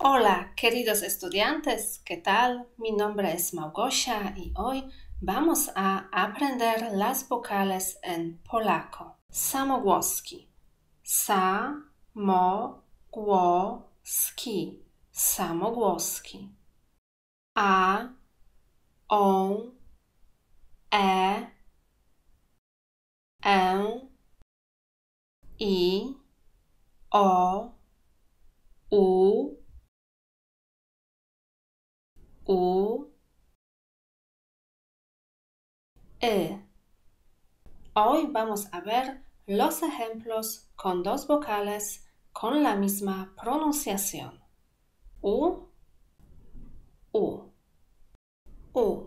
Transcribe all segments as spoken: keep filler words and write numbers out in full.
Hola, queridos estudiantes, ¿qué tal? Mi nombre es Małgosia y hoy vamos a aprender las vocales en polaco. Samogłoski. Sa-mo-gło-ski. Samogłoski. A, o, e, e, i, o, u, u, e. Hoy vamos a ver los ejemplos con dos vocales con la misma pronunciación. U, u, u.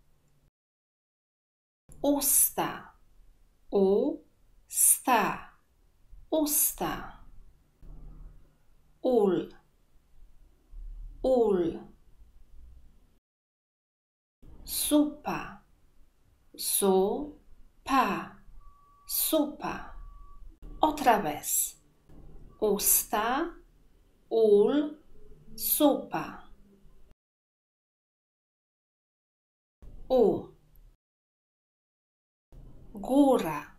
Usta, u, sta, usta. Ul, ul. Supa, su, pa, supa. Otra vez. Usta, ul, supa. U. Góra,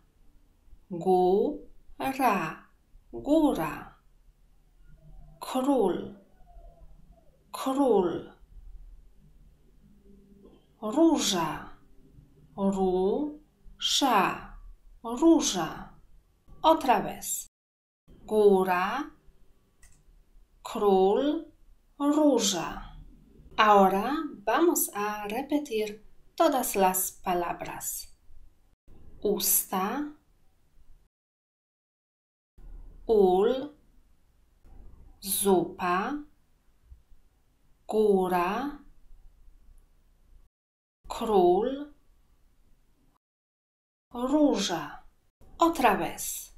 góra, góra. Król, król. Róża, róża, róża. Otra vez. Góra, król, róża. Ahora vamos a repetir todas las palabras. Usta, ul, zupa, góra, król, róża. Otra vez.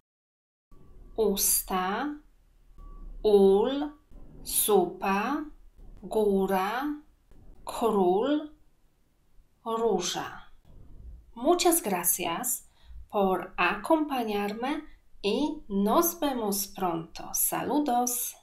Usta, ul, zupa, góra, król, róża. Muchas gracias por acompañarme y nos vemos pronto. Saludos.